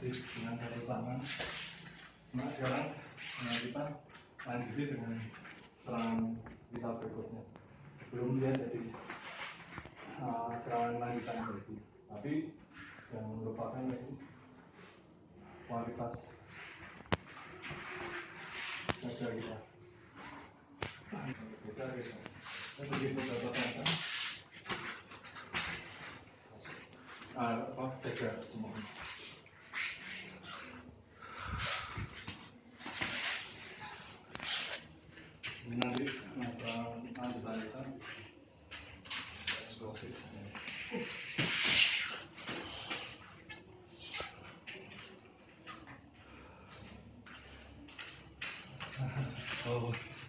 bersih dengan satu tangan. Nah sekarang kita lanjuti dengan serangan kita berikutnya. Belum lihat jadi serangan lanjutan lagi, tapi jangan melupakan lagi kualitas jaga kita. Kita begitu dapat angka, jaga semua. Ini nanti masalah lanjutan kita eksplosif. Oh.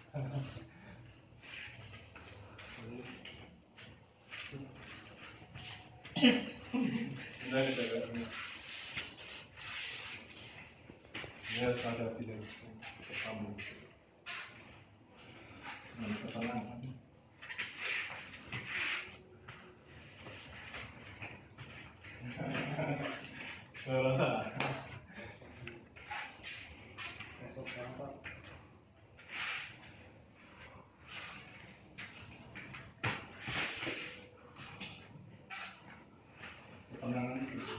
Enggak jaga semua. Ini harus ada video tersambung. Ketenangan. Saya rasa besok berangkat. Ketenangan.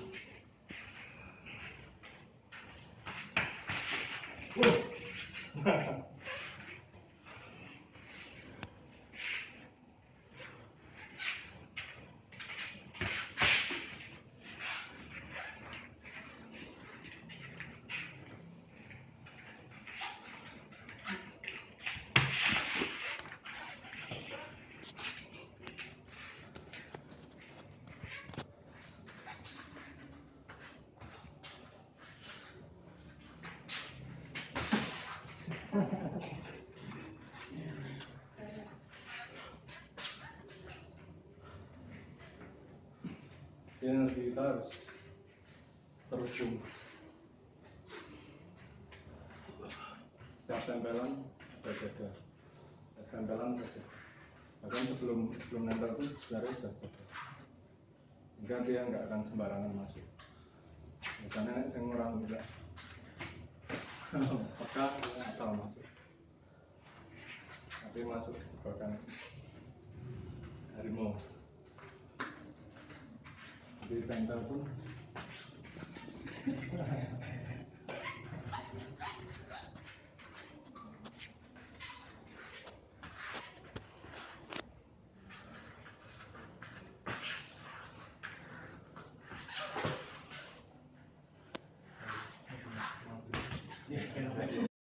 Energi kita harus terjun. Setiap tempelan ada jaga. Setiap tempelan ada. Bahkan sebelum nempel itu sebenarnya sudah jaga. Hingga dia nggak akan sembarangan masuk. Misalnya saya ngurang juga, peka asal masuk. Tapi masuk jebakan harimau. Jadi tempel pun